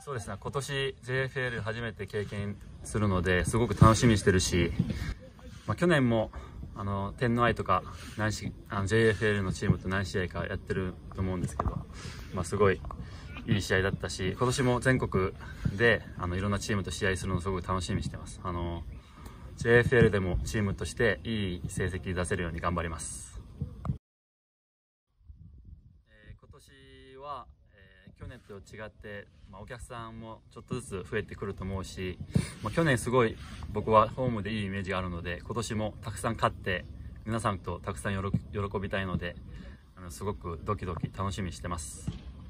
そうですね、今年 JFL 初めて経験するのですごく楽しみにしてるし、去年も天皇杯とかJFL のチームと何試合かやってると思うんですけど、すごいいい試合だったし、今年も全国でいろんなチームと試合するのをすごく楽しみにしてます。JFL でもチームとしていい成績出せるように頑張ります。今年は、去年と違って、お客さんもちょっとずつ増えてくると思うし、去年すごい僕はホームでいいイメージがあるので、今年もたくさん勝って皆さんとたくさん喜びたいので、すごくドキドキ楽しみにしてます。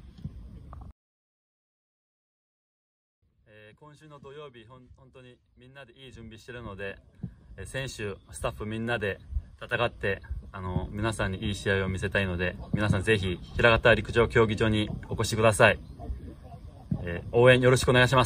今週の土曜日、本当にみんなでいい準備してるので、選手スタッフみんなで戦って皆さんにいい試合を見せたいので、皆さんぜひ平方陸上競技場にお越しください。応援よろしくお願いします。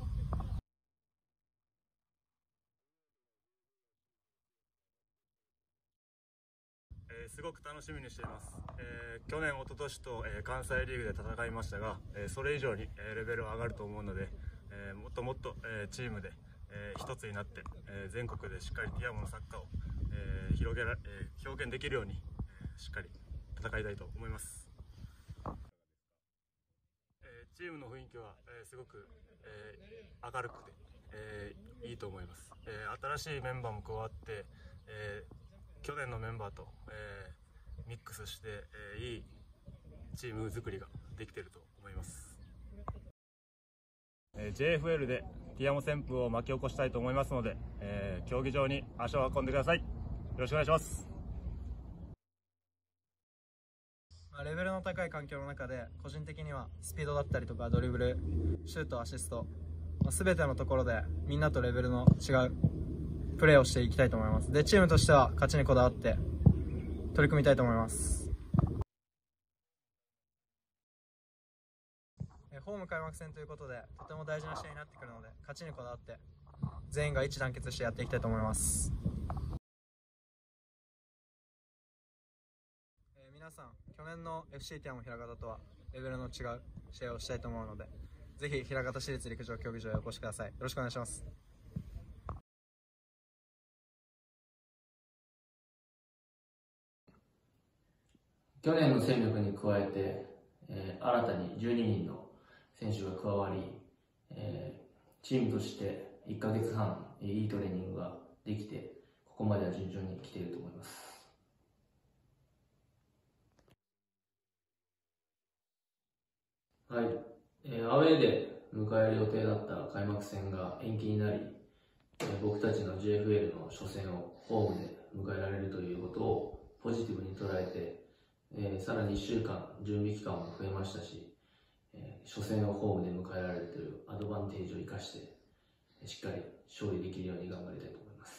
すごく楽しみにしています。去年、一昨年と、関西リーグで戦いましたが、それ以上に、レベルは上がると思うので、もっともっと、チームで、一つになって、全国でしっかりティアモのサッカーを、表現できるように、しっかり戦いたいと思います。チームの雰囲気は、すごく、明るくて、いいと思います。新しいメンバーも加わって、去年のメンバーと、ミックスして、いいチーム作りができていると思います。JFL でティアモ旋風を巻き起こしたいと思いますので、競技場に足を運んでください。よろしくお願いします。 レベルの高い環境の中で個人的にはスピードだったりとかドリブル、シュート、アシスト、全てのところでみんなとレベルの違うプレーをしていきたいと思います。で、チームとしては勝ちにこだわって取り組みたいと思います。ホーム開幕戦ということでとても大事な試合になってくるので、勝ちにこだわって全員が一致団結してやっていきたいと思います。皆さん、去年の FC ティアモ平方とはレベルの違う試合をしたいと思うので、ぜひ平方市立陸上競技場へお越しください。よろしくお願いします。 去年の戦力に加えて、新たに12人の選手が加わり、チームとして1ヶ月半いいトレーニングができて、ここまでは順調に来ていると思います。はい、アウェーで迎える予定だった開幕戦が延期になり、僕たちの JFL の初戦をホームで迎えられるということをポジティブに捉えて、さらに1週間準備期間も増えましたし、初戦をホームで迎えられるというアドバンテージを生かして、しっかり勝利できるように頑張りたいと思います。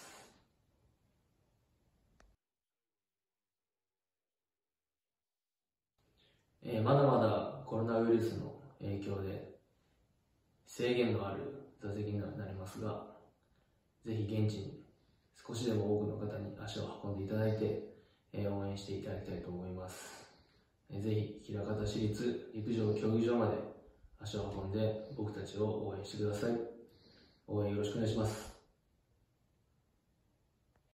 まだまだコロナウイルスの影響で制限のある座席になりますが、ぜひ現地に少しでも多くの方に足を運んでいただいて、応援していただきたいと思います。ぜひ枚方市立陸上競技場まで足を運んで僕たちを応援してください。応援よろしくお願いします。